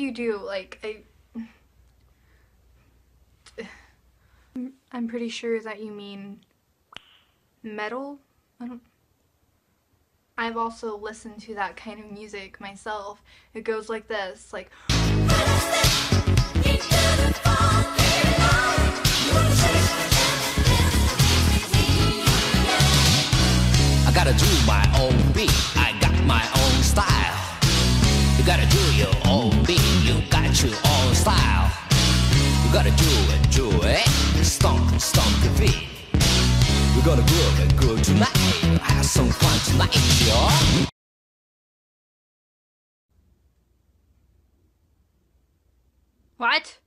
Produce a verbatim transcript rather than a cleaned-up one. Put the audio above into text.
you do, like, I... I'm pretty sure that you mean metal? I don't... I've also listened to that kind of music myself. It goes like this, like... I gotta do my own beat, I got my own style. You gotta do your own beat, you got your own style. You gotta do it, do it, stomp, stomp your feet. We gotta groove it, groove tonight, have some fun tonight, y'all. What?